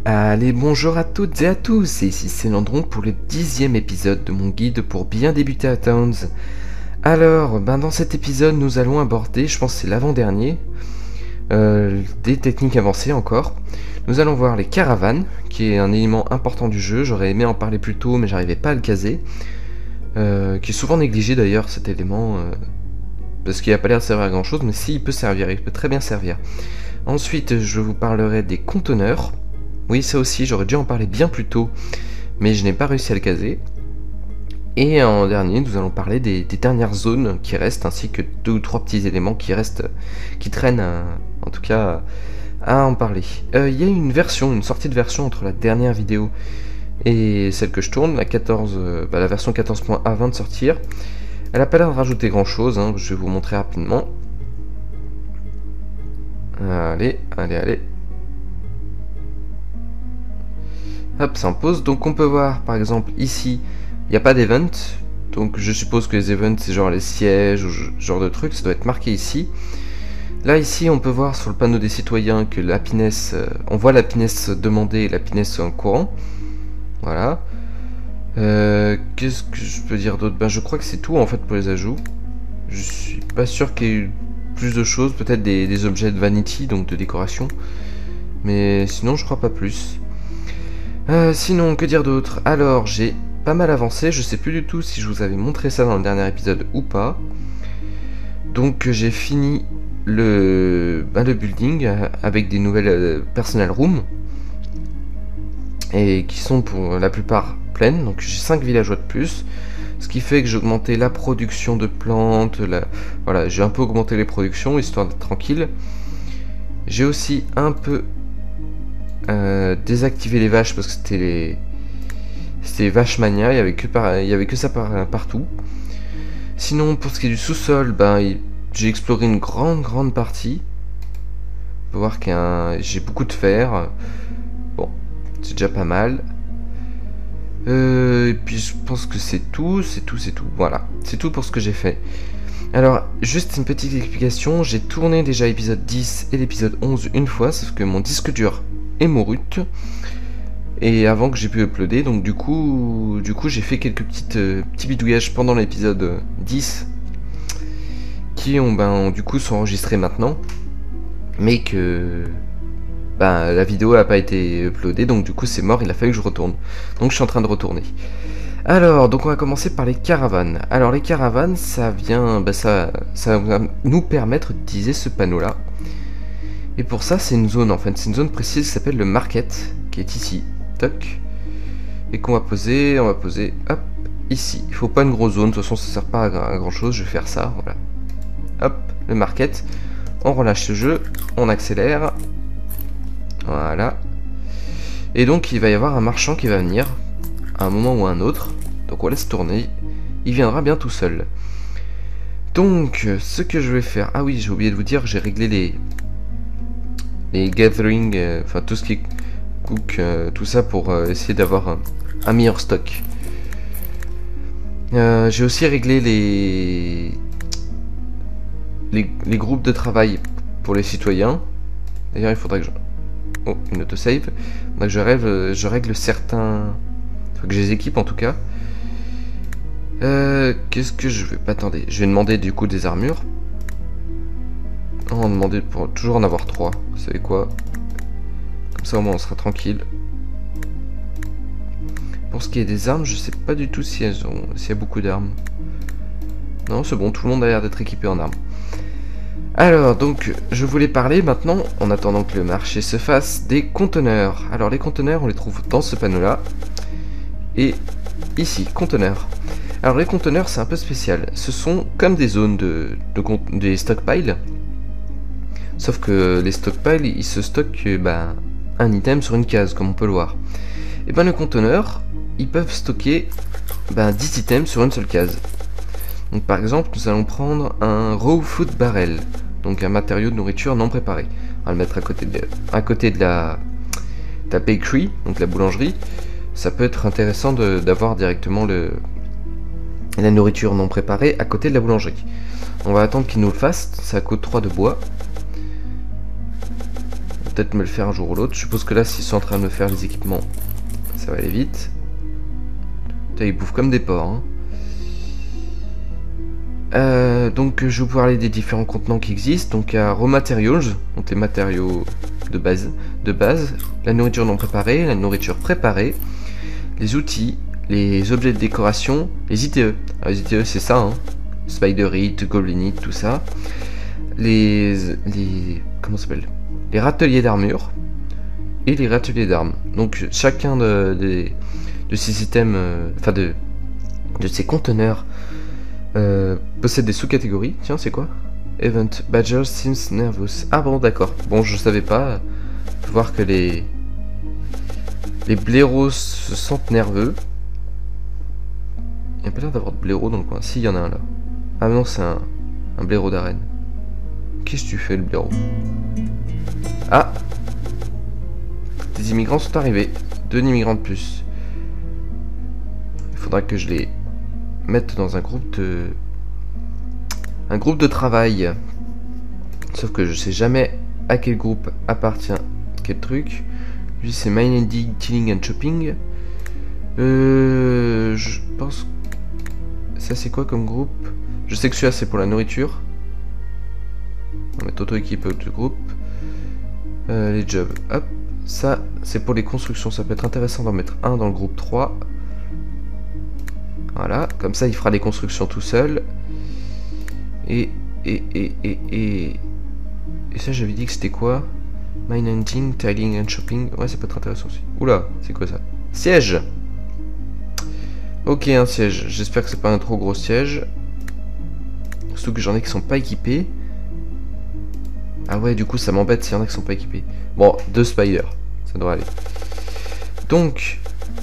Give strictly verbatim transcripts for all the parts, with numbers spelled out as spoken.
Allez, bonjour à toutes et à tous, et ici c'est Landron pour le dixième épisode de mon guide pour bien débuter à Towns. Alors, ben dans cet épisode nous allons aborder, je pense que c'est l'avant-dernier, euh, des techniques avancées encore. Nous allons voir les caravanes, qui est un élément important du jeu, j'aurais aimé en parler plus tôt mais j'arrivais pas à le caser. Euh, qui est souvent négligé d'ailleurs cet élément, euh, parce qu'il n'a pas l'air de servir à grand chose, mais si il peut servir, il peut très bien servir. Ensuite je vous parlerai des conteneurs. Oui, ça aussi, j'aurais dû en parler bien plus tôt, mais je n'ai pas réussi à le caser. Et en dernier, nous allons parler des, des dernières zones qui restent, ainsi que deux ou trois petits éléments qui restent, qui traînent, à, en tout cas, à en parler. Il euh, y a une version, une sortie de version entre la dernière vidéo et celle que je tourne, la, quatorze, euh, bah, la version quatorze point A vient de sortir. Elle n'a pas l'air de rajouter grand chose, hein, je vais vous montrer rapidement. Allez, allez, allez. Hop, ça en pose. Donc on peut voir par exemple ici, il n'y a pas d'event. Donc je suppose que les events c'est genre les sièges ou ce genre de trucs, ça doit être marqué ici. Là ici on peut voir sur le panneau des citoyens que l'happiness, euh, on voit l'happiness demandée et l'happiness en courant. Voilà. Euh, Qu'est-ce que je peux dire d'autre? Ben je crois que c'est tout en fait pour les ajouts. Je suis pas sûr qu'il y ait eu plus de choses, peut-être des, des objets de vanity, donc de décoration. Mais sinon je crois pas plus. Euh, sinon, que dire d'autre? Alors, j'ai pas mal avancé, je sais plus du tout si je vous avais montré ça dans le dernier épisode ou pas. Donc j'ai fini le, bah, le building euh, avec des nouvelles euh, personnel rooms. Et qui sont pour la plupart pleines, donc j'ai cinq villageois de plus. Ce qui fait que j'ai augmenté la production de plantes, la... voilà, j'ai un peu augmenté les productions, histoire d'être tranquille. J'ai aussi un peu... Euh, désactiver les vaches parce que c'était les c'était vaches mania, il y avait que par... il y avait que ça par... partout. Sinon pour ce qui est du sous-sol, ben il... j'ai exploré une grande grande partie. On peut voir qu'il y a un... j'ai beaucoup de fer. Bon, c'est déjà pas mal. Euh... Et puis je pense que c'est tout, c'est tout, c'est tout. Voilà, c'est tout pour ce que j'ai fait. Alors, juste une petite explication, j'ai tourné déjà l'épisode dix et l'épisode onze une fois, sauf que mon disque dur est mourute et avant que j'ai pu uploader, donc du coup du coup j'ai fait quelques petites euh, petits bidouillages pendant l'épisode dix qui ont ben ont, du coup sont enregistrés maintenant, mais que ben la vidéo n'a pas été uploadée, donc du coup c'est mort, il a fallu que je retourne, donc je suis en train de retourner. Alors, donc on va commencer par les caravanes. Alors les caravanes, ça vient, bah ça, ça va nous permettre d'utiliser ce panneau-là. Et pour ça, c'est une zone en fait, c'est une zone précise qui s'appelle le market, qui est ici, toc, et qu'on va poser, on va poser, hop, ici. Il faut pas une grosse zone, de toute façon ça sert pas à grand chose, je vais faire ça, voilà. Hop, le market, on relâche le jeu, on accélère, voilà. Et donc il va y avoir un marchand qui va venir, à un moment ou à un autre, donc on laisse tourner, il viendra bien tout seul. Donc, ce que je vais faire, ah oui, j'ai oublié de vous dire, j'ai réglé les... les gathering, euh, enfin tout ce qui est cook, euh, tout ça pour euh, essayer d'avoir un, un meilleur stock. Euh, j'ai aussi réglé les... les les groupes de travail pour les citoyens. D'ailleurs il faudrait que je... oh, une autosave. Donc je règle, je règle certains... faut que je les équipe en tout cas. Euh, Qu'est-ce que je vais... pas attendez, je vais demander du coup des armures. On va demander pour toujours en avoir trois. Vous savez quoi? Comme ça au moins on sera tranquille. Pour ce qui est des armes, je sais pas du tout si elles ont, s'il y a beaucoup d'armes. Non, c'est bon, tout le monde a l'air d'être équipé en armes. Alors, donc, je voulais parler maintenant, en attendant que le marché se fasse, des conteneurs. Alors, les conteneurs, on les trouve dans ce panneau-là. Et ici, conteneurs. Alors, les conteneurs, c'est un peu spécial. Ce sont comme des zones de, de, de des stockpiles. Sauf que les stockpiles, ils se stockent bah, un item sur une case, comme on peut le voir. Et ben, le conteneur, ils peuvent stocker bah, dix items sur une seule case. Donc par exemple, nous allons prendre un raw food barrel, donc un matériau de nourriture non préparé. On va le mettre à côté de, à côté de la, de la bakery, donc la boulangerie. Ça peut être intéressant d'avoir directement le, la nourriture non préparée à côté de la boulangerie. On va attendre qu'il nous le fasse, ça coûte trois de bois. peut-être me le faire un jour ou l'autre. Je suppose que là, s'ils sont en train de me faire les équipements, ça va aller vite. Putain, ils bouffent comme des porcs, hein. Euh, donc je vais vous parler des différents contenants qui existent. Donc il y a Raw Materials, donc les matériaux de base, de base, la nourriture non préparée, la nourriture préparée, les outils, les objets de décoration, les I T E. Alors, les I T E c'est ça, hein. Spiderite, Goblinite, tout ça. Les, les comment ça s'appelle, les râteliers d'armure et les râteliers d'armes. Donc chacun de, de, de ces items, euh, enfin de, de ces conteneurs Euh, possède des sous-catégories. Tiens, c'est quoi? Event Badger seems nervous. Ah bon, d'accord. Bon, je savais pas. Faut voir que les les blaireaux se sentent nerveux. Il n'y a pas l'air d'avoir de blaireaux dans le coin. Si, il y en a un là. Ah non, c'est un, un blaireau d'arène. Qu'est-ce que tu fais, le blaireau? Ah! Des immigrants sont arrivés. Deux immigrants de plus. Il faudra que je les mettre dans un groupe de un groupe de travail, sauf que je sais jamais à quel groupe appartient quel truc. Lui c'est Mining, Tilling and Shopping. Euh, je pense ça c'est quoi comme groupe? Je sais que celui-là c'est pour la nourriture. On va mettre auto-équipe du groupe. Euh, les jobs, hop, ça c'est pour les constructions, ça peut être intéressant d'en mettre un dans le groupe trois. Voilà, comme ça il fera les constructions tout seul. Et, et, et, et, et... Et ça j'avais dit que c'était quoi? Mine hunting, tiling and shopping. Ouais, ça peut être intéressant aussi. Oula, c'est quoi ça? Siège. Ok, un siège. J'espère que c'est pas un trop gros siège. Surtout que j'en ai qui sont pas équipés. Ah ouais, du coup ça m'embête s'il y en a qui sont pas équipés. Bon, deux spiders, ça devrait aller. Donc...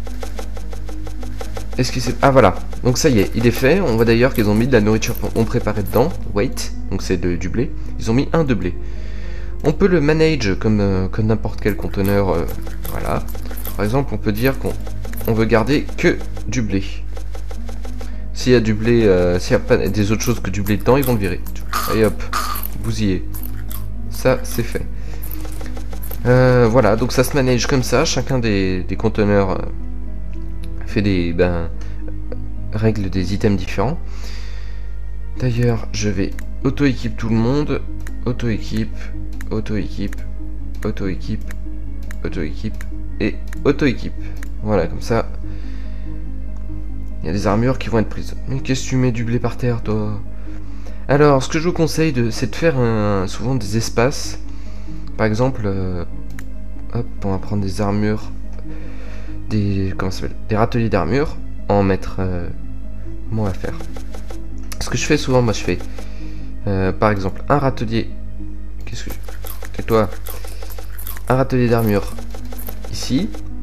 Est-ce que c'est... Ah voilà, donc ça y est, il est fait. On voit d'ailleurs qu'ils ont mis de la nourriture on préparée dedans. Wait, donc c'est du blé. Ils ont mis un de blé. On peut le manage comme, euh, comme n'importe quel conteneur. Euh, voilà. Par exemple, on peut dire qu'on on veut garder que du blé. S'il y a du blé, euh, s'il n'y a pas des autres choses que du blé dedans, ils vont le virer. Et hop, bousillé. Ça, c'est fait. Euh, voilà, donc ça se manage comme ça. Chacun des, des conteneurs... Euh, fait des ben, règles des items différents. D'ailleurs, je vais auto-équipe tout le monde. Auto-équipe, auto-équipe, auto-équipe, auto-équipe et auto-équipe. Voilà, comme ça. Il y a des armures qui vont être prises. Mais qu'est-ce que tu mets du blé par terre, toi? Alors, ce que je vous conseille, de, c'est de faire un, souvent des espaces. Par exemple, euh, hop, on va prendre des armures. Des, comment ça s'appelle, des râteliers d'armure, en mettre euh, comment on va faire. Ce que je fais souvent, moi je fais euh, par exemple un râtelier, qu'est-ce que je... toi un râtelier d'armure ici,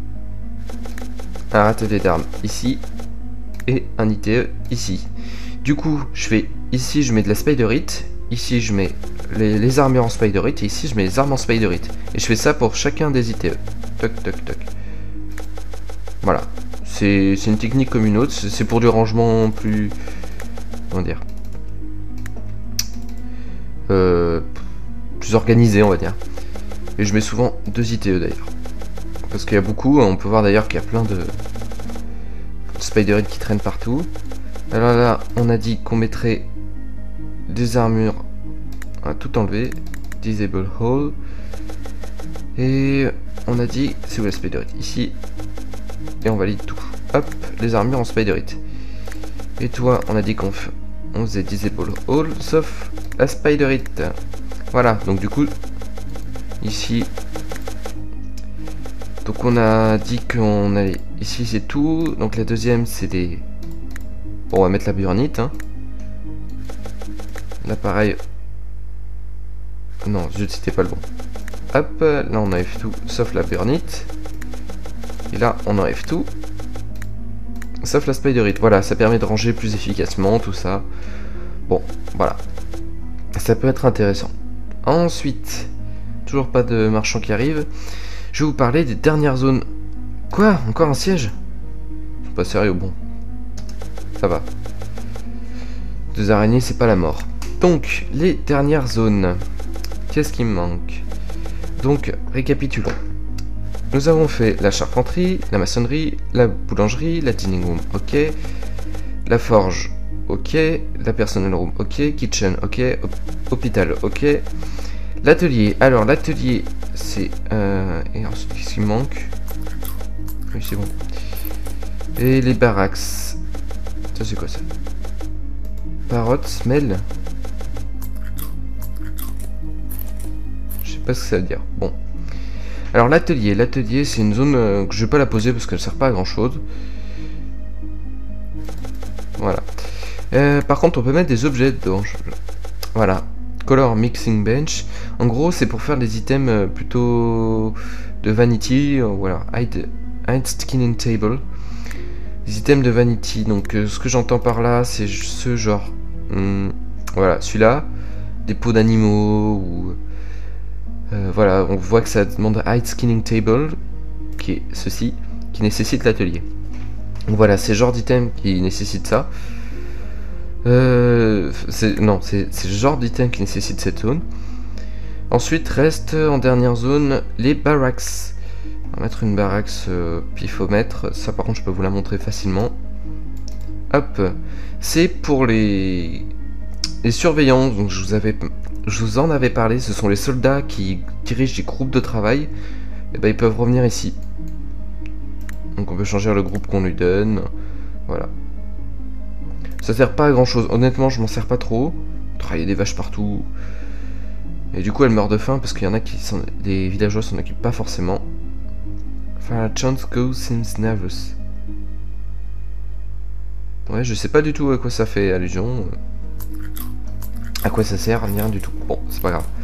un râtelier d'armes ici et un I T E ici. Du coup je fais ici je mets de la spiderite, ici je mets les, les armures en spiderite et ici je mets les armes en spiderite, et je fais ça pour chacun des I T E. Toc toc toc. Voilà, c'est une technique comme une autre, c'est pour du rangement plus... Comment dire euh, plus organisé, on va dire. Et je mets souvent deux I T E d'ailleurs. Parce qu'il y a beaucoup, on peut voir d'ailleurs qu'il y a plein de, de spiderites qui traînent partout. Alors là, on a dit qu'on mettrait des armures... On va tout enlever. Disable Hole. Et on a dit... C'est où la spiderite? Ici. Et on valide tout. Hop, les armures en spiderite. Et toi, on a dit qu'on on faisait disable all, sauf la spiderite. Voilà, donc du coup, ici, donc on a dit qu'on allait, ici c'est tout. Donc la deuxième, c'est des... Bon, on va mettre la burnite. Hein. Là, pareil. Non, zut, c'était pas le bon. Hop, là on enlève tout, sauf la burnite. Et là, on enlève tout, sauf la spiderite. Voilà, ça permet de ranger plus efficacement, tout ça. Bon, voilà. Ça peut être intéressant. Ensuite, toujours pas de marchand qui arrive. Je vais vous parler des dernières zones. Quoi? Encore un siège? C'est pas sérieux, bon. Ça va. Deux araignées, c'est pas la mort. Donc, les dernières zones. Qu'est-ce qui me manque? Donc, récapitulons. Nous avons fait la charpenterie, la maçonnerie, la boulangerie, la dining room, ok. La forge, ok. La personnel room, ok. Kitchen, ok. Hôpital, ok. L'atelier, alors l'atelier, c'est... Euh, et ensuite, qu'est-ce qui manque? Oui, c'est bon. Et les barracks. Ça, c'est quoi ça? Parrot, smell. Je sais pas ce que ça veut dire. Bon. Alors l'atelier, l'atelier c'est une zone euh, que je vais pas la poser parce qu'elle sert pas à grand chose. Voilà. Euh, par contre on peut mettre des objets dedans. Voilà. Color mixing bench. En gros c'est pour faire des items euh, plutôt de vanity. Euh, voilà. Hide, hide skinning table. Des items de vanity. Donc euh, ce que j'entends par là c'est ce genre. Hum, voilà. Celui-là. Des peaux d'animaux ou... Euh, voilà, on voit que ça demande hide skinning table, qui est ceci, qui nécessite l'atelier. Donc voilà, c'est le genre d'item qui nécessite ça. Euh, non, c'est le genre d'item qui nécessite cette zone. Ensuite, reste en dernière zone les barracks. On va mettre une barracks euh, pifomètre. Ça, par contre, je peux vous la montrer facilement. Hop, c'est pour les les surveillants. Donc, je vous avais Je vous en avais parlé, ce sont les soldats qui dirigent des groupes de travail. Et ben ils peuvent revenir ici. Donc on peut changer le groupe qu'on lui donne. Voilà. Ça sert pas à grand chose. Honnêtement, je m'en sers pas trop. Il y a des vaches partout. Et du coup, elles meurent de faim parce qu'il y en a qui sont. Des villageois s'en occupent pas forcément. Enfin, chance go seems nervous. Ouais, je sais pas du tout à quoi ça fait allusion. À quoi ça sert? Rien du tout. Bon, c'est pas grave.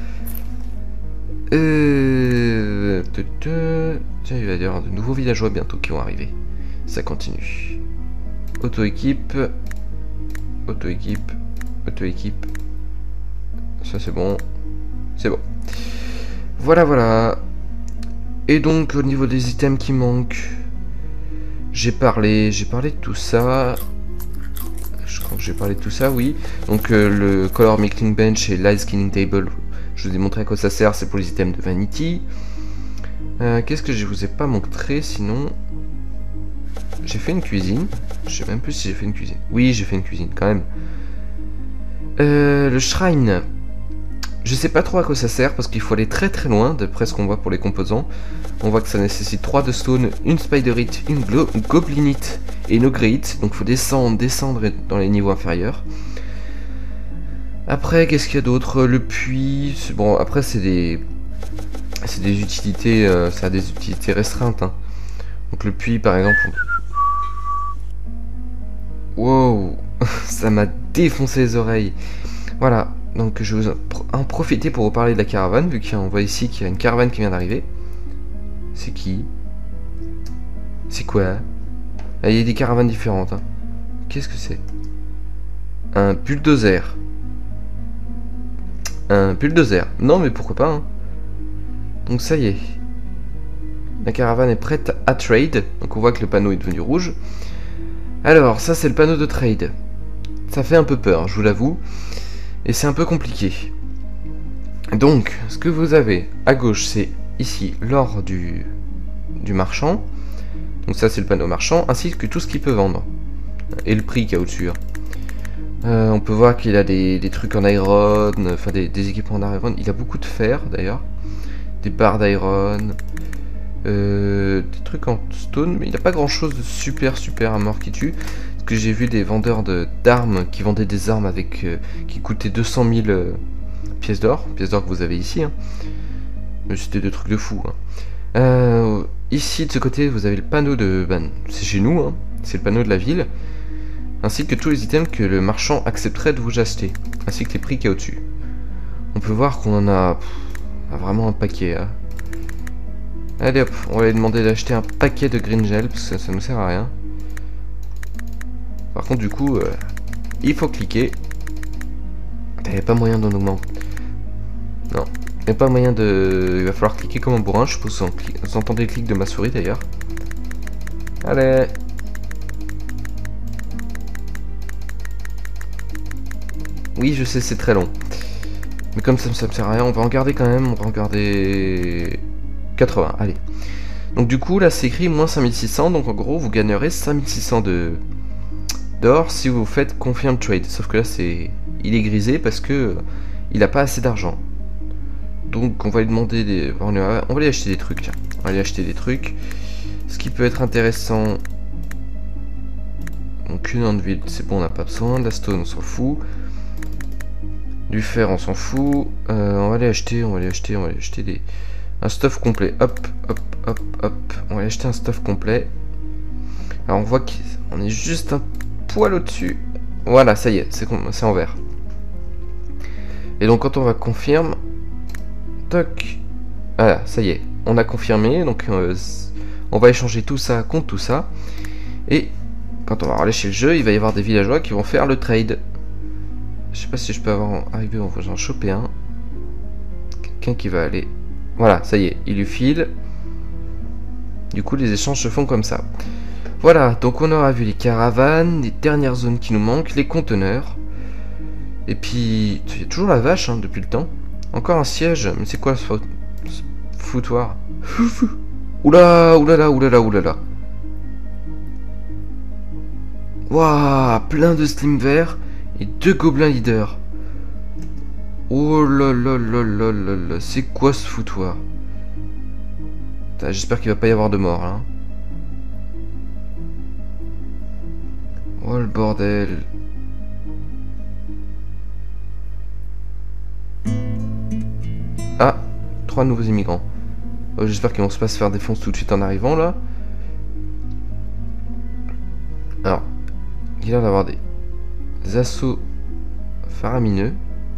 Euh... Tiens, il va y avoir de nouveaux villageois bientôt qui vont arriver. Ça continue. Auto-équipe. Auto-équipe. Auto-équipe. Ça c'est bon. C'est bon. Voilà, voilà. Et donc, au niveau des items qui manquent, j'ai parlé, j'ai parlé de tout ça. Je crois que j'ai parlé de tout ça, oui. Donc euh, le color mixing bench et light skinning table, je vous ai montré à quoi ça sert, c'est pour les items de vanity. Euh, Qu'est-ce que je vous ai pas montré sinon? J'ai fait une cuisine. Je sais même plus si j'ai fait une cuisine. Oui, j'ai fait une cuisine quand même. Euh, le shrine. Je sais pas trop à quoi ça sert parce qu'il faut aller très très loin d'après ce qu'on voit pour les composants. On voit que ça nécessite trois de stone, une spiderite, une goblinite et une ogreite. Donc il faut descendre, descendre dans les niveaux inférieurs. Après, qu'est-ce qu'il y a d'autre? Le puits. Bon, après c'est des. C'est des utilités. Euh, ça a des utilités restreintes. Hein. Donc le puits par exemple. On... Wow. Ça m'a défoncé les oreilles. Voilà. Donc je vais en profiter pour vous parler de la caravane, vu qu'on voit ici qu'il y a une caravane qui vient d'arriver. C'est qui? C'est quoi? Ah, il y a des caravanes différentes. Hein. Qu'est-ce que c'est? Un bulldozer. Un bulldozer. Non mais pourquoi pas hein. Donc ça y est. La caravane est prête à trade. Donc on voit que le panneau est devenu rouge. Alors ça c'est le panneau de trade. Ça fait un peu peur, je vous l'avoue. Et c'est un peu compliqué. Donc, ce que vous avez à gauche, c'est ici l'or du, du marchand. Donc ça, c'est le panneau marchand, ainsi que tout ce qu'il peut vendre. Et le prix qu'il y a au-dessus. Hein. Euh, on peut voir qu'il a des, des trucs en iron, enfin des, des équipements en iron. Il a beaucoup de fer, d'ailleurs. Des barres d'iron. Euh, des trucs en stone, mais il n'a pas grand-chose de super, super à mort qui tue. Que j'ai vu des vendeurs d'armes qui vendaient des armes avec euh, qui coûtaient deux cent mille euh, pièces d'or, pièces d'or que vous avez ici. Hein. Mais c'était des trucs de fou. Hein. Euh, ici de ce côté, vous avez le panneau de, ben, c'est chez nous, hein. C'est le panneau de la ville, ainsi que tous les items que le marchand accepterait de vous acheter, ainsi que les prix qu'il y a au-dessus. On peut voir qu'on en a, pff, on a vraiment un paquet. Hein. Allez hop, on va lui demander d'acheter un paquet de green gel parce que ça, ça nous sert à rien. Par contre, du coup, euh, il faut cliquer. Il n'y a pas moyen d'en augmenter. Non, il n'y a pas moyen de... Il va falloir cliquer comme un bourrin. Je suppose que vous entendez le clic de ma souris d'ailleurs. Allez. Oui, je sais, c'est très long. Mais comme ça, ça me sert à rien, on va en garder quand même, on va en garder quatre-vingts, allez. Donc du coup, là, c'est écrit moins cinq mille six cents, donc en gros, vous gagnerez cinq mille six cents de d'or si vous faites confirm trade. Sauf que là, c'est il est grisé parce que il a pas assez d'argent. Donc on va lui demander des... On va lui acheter des trucs, tiens. On va lui acheter des trucs. Ce qui peut être intéressant... Donc une anvil, c'est bon, on n'a pas besoin. De la stone, on s'en fout. Du fer, on s'en fout. Euh, on va aller acheter, on va aller acheter, on va aller acheter des... un stuff complet. Hop, hop, hop, hop. On va aller acheter un stuff complet. Alors on voit qu'on est juste un poil au-dessus. Voilà, ça y est, c'est en vert. Et donc quand on va confirmer... Toc. Voilà, ça y est. On a confirmé. Donc euh, on va échanger tout ça contre tout ça. Et quand on va relâcher le jeu, il va y avoir des villageois qui vont faire le trade. Je sais pas si je peux avoir arriver en faisant choper un. Quelqu'un qui va aller. Voilà, ça y est, il lui file. Du coup, les échanges se font comme ça. Voilà, donc on aura vu les caravanes, les dernières zones qui nous manquent, les conteneurs. Et puis, il y a toujours la vache hein, depuis le temps. Encore un siège, mais c'est quoi ce, ce foutoir? Oula, oulala, oulala, oulala. Waouh, plein de slim verts et deux gobelins leaders. Oh là là là là là là, c'est quoi ce foutoir? J'espère qu'il va pas y avoir de mort là. Oh le bordel. Ah, trois nouveaux immigrants. Oh, j'espère qu'ils vont pas se faire défoncer tout de suite en arrivant là. Alors, il a l'air d'avoir des assauts faramineux.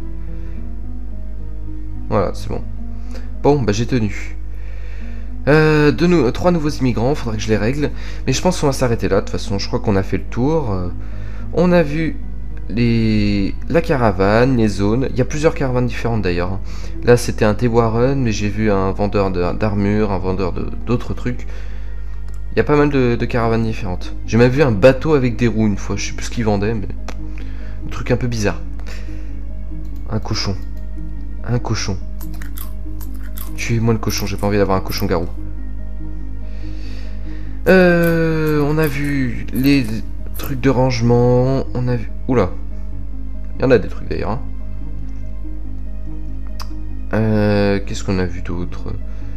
Voilà, c'est bon. Bon, bah j'ai tenu. Euh, deux nou trois nouveaux immigrants, faudrait que je les règle. Mais je pense qu'on va s'arrêter là. De toute façon, je crois qu'on a fait le tour. Euh, on a vu les la caravane, les zones. Il y a plusieurs caravanes différentes d'ailleurs. Là, c'était un T-Warren, mais j'ai vu un vendeur d'armure, un vendeur d'autres trucs. Il y a pas mal de, de caravanes différentes. J'ai même vu un bateau avec des roues une fois. Je sais plus ce qu'il vendait, mais un truc un peu bizarre. Un cochon. Un cochon. Tuez-moi le cochon, j'ai pas envie d'avoir un cochon garou. Euh, on a vu les trucs de rangement. On a vu... Oula. Il y en a des trucs d'ailleurs. Hein. Euh, Qu'est-ce qu'on a vu d'autre?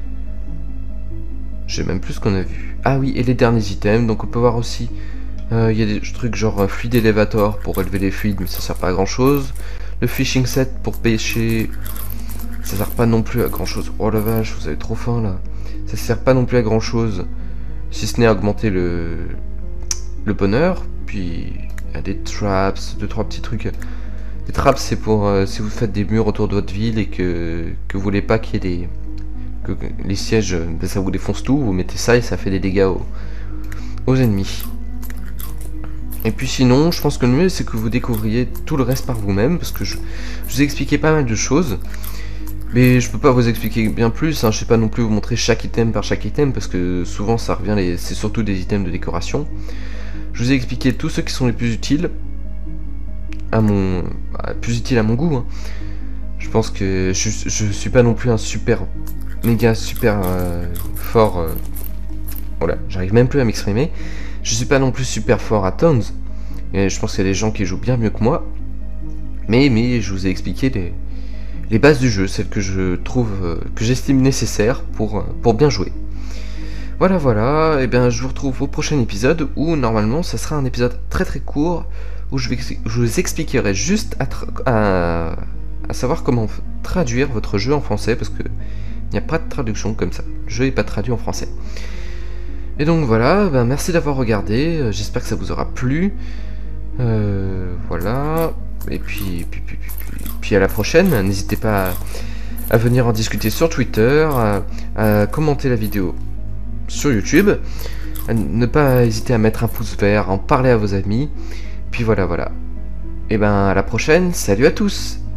Je sais même plus ce qu'on a vu. Ah oui, et les derniers items. Donc on peut voir aussi... Il euh, y a des trucs genre euh, fluide elevator pour élever les fluides, mais ça sert pas à grand chose. Le fishing set pour pêcher... Ça sert pas non plus à grand chose. Oh la vache, vous avez trop faim là. Ça sert pas non plus à grand chose. Si ce n'est à augmenter le le bonheur. Puis il y a des traps, deux trois petits trucs. Les traps c'est pour euh, si vous faites des murs autour de votre ville et que, que vous voulez pas qu'il y ait des. Que, que les sièges, ben, ça vous défonce tout, vous mettez ça et ça fait des dégâts aux, aux ennemis. Et puis sinon, je pense que le mieux c'est que vous découvriez tout le reste par vous-même. Parce que je, je vous ai expliqué pas mal de choses. Mais je peux pas vous expliquer bien plus, hein. Je sais pas non plus vous montrer chaque item par chaque item parce que souvent ça revient, les... c'est surtout des items de décoration. Je vous ai expliqué tous ceux qui sont les plus utiles à mon, bah, plus utiles à mon goût. Hein. Je pense que je, je suis pas non plus un super, méga super euh, fort. Euh... Voilà, j'arrive même plus à m'exprimer. Je suis pas non plus super fort à Tons. Et je pense qu'il y a des gens qui jouent bien mieux que moi. Mais mais je vous ai expliqué les les bases du jeu, celles que je trouve, euh, que j'estime nécessaires pour, euh, pour bien jouer. Voilà, voilà, et bien je vous retrouve au prochain épisode où normalement ça sera un épisode très très court où je, vais, je vous expliquerai juste à, à, à savoir comment traduire votre jeu en français parce que il n'y a pas de traduction comme ça. Le jeu n'est pas traduit en français. Et donc voilà, ben merci d'avoir regardé, j'espère que ça vous aura plu. Euh, voilà, et puis, puis, puis, puis Puis à la prochaine, n'hésitez pas à, à venir en discuter sur Twitter, à, à commenter la vidéo sur YouTube, à ne pas hésiter à mettre un pouce vert, à en parler à vos amis, puis voilà voilà. Et ben à la prochaine, salut à tous!